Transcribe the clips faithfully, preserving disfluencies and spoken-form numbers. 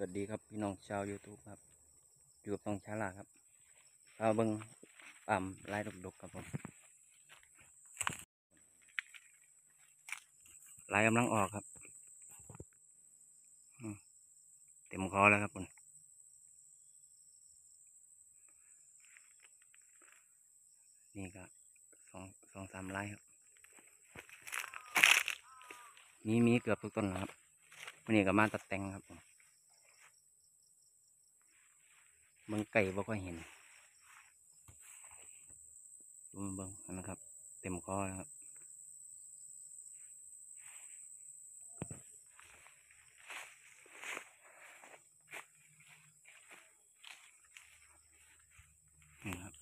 วัสดีครับพี่น้องชาว YouTube ครับอยู่กับน้องชาลาครับเอาเบิ้งปั๊มลายดกๆครับผมลายกำลังออกครับเต็มคอแล้วครับผมนี่ก็สองสองสามลายครับมีมีเกือบทุกต้นครับวันนี้ก็มาตัดแต่งครับผมเบิ้งไก่บ่ค่อยเห็นดูเบิ้งนะครับเต็มคอแล้วครับนี่ครับ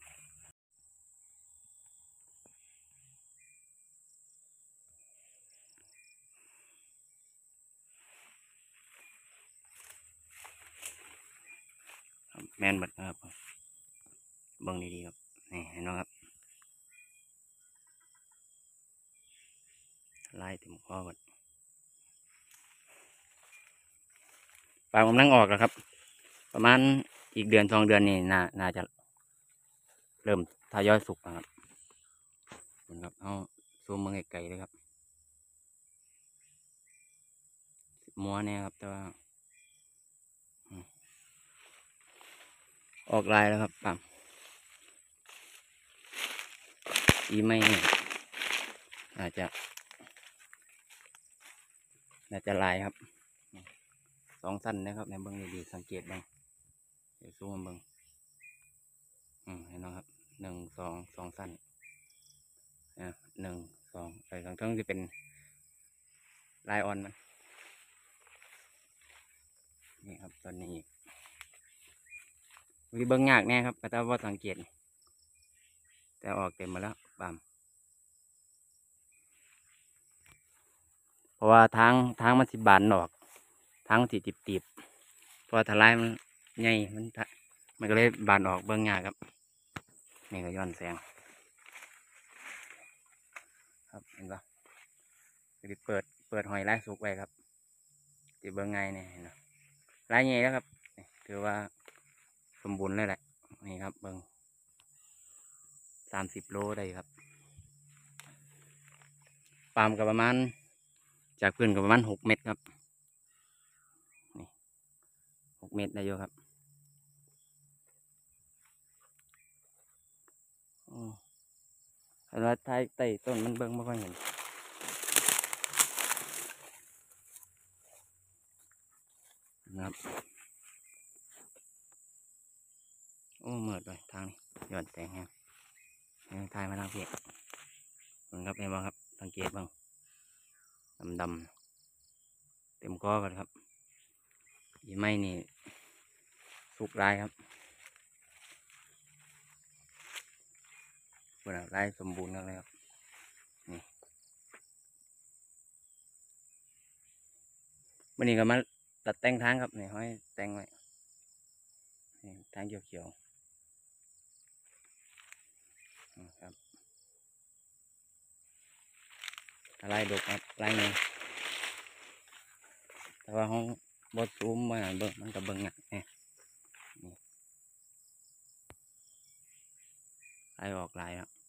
แมนบัดนะครับเบิ้งดีๆครับนี่เห็นไหมครับลายเต็มคอบัดปลากำลังออกแล้วครับประมาณอีกเดือนสองเดือนนี่น่าน่าจะเริ่มทยอยสุกนะครับคุณครับเอาซูมมือไกลๆเลยครับมัวเนี่ยครับแต่ว่าออกลายแล้วครับปั๊มอีไม่อาจจะน่าจะลายครับสองสั้นนะครับในเบิ้งดีๆสังเกตบ้างเดี๋ยวซูมเบิ้งอืมเห็นไหมครับหนึ่งสองสองสั้นอ่าหนึ่งสองใส่สองทั้งที่เป็นลายอ่อนมันนี่ครับตอนนี้วิเบิ้งยากแน่ครับแต่ว่าสังเกตแต่ออกเต็มมาแล้วปั๊มเพราะว่าทางทางมันสิบานออกทางมันสิตีบๆเพราะทลายมันใหญ่มันมันก็เลยบานออกเบิ้งยากครับนี่ก็ย้อนแสงครับเห็นปะเปิดเปิดหอยลายสุกไว้ครับจีเบิ้งไงเนี่ยเห็นปะลายใหญ่แล้วครับถือว่าสมบูรณ์เลยแหละนี่ครับเบิ้งสามสิบโลได้ครับปาล์มกับประมาณจากพื้นกับประมาณหกเมตรครับนี่หกเมตรได้เยอะครับอ๋อแล้วท้ายใต้ต้นมันเบิ้งไม่ค่อยเห็นนะครับโอ้เมื่อเลยทางนี้หย่อนแสงแห้งทายมาทางเพียกมันครับเห็นบ้างครับสังเกตบ้างดำดำเต็มก้อกันครับยี่ไม่นี่สุกลายครับเป็นลายสมบูรณ์เลยครับนี่วันนี้ก็มาตัดแต่งทางครับนี่ห้อยแต่งไว้ทางเขียวๆครับลายดกครับลายนี้แต่ว่าห้องบดซูมมาเบิ้งมันกับเบิ้งอ่ะนี่ลายออกลายครับ